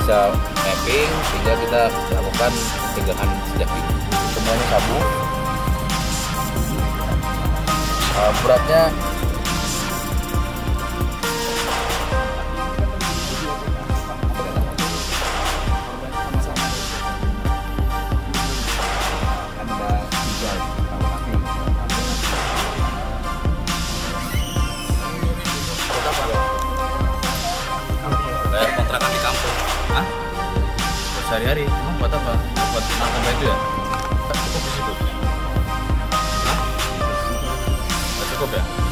bisa mapping sehingga kita lakukan pencegahan sejak dini. Semuanya sabu. Beratnya bayar kontrakan di kampung. Hah? Sehari-hari? Emang buat apa? Buat makan itu ya? Cukup di situ. Hah? Nggak cukup ya?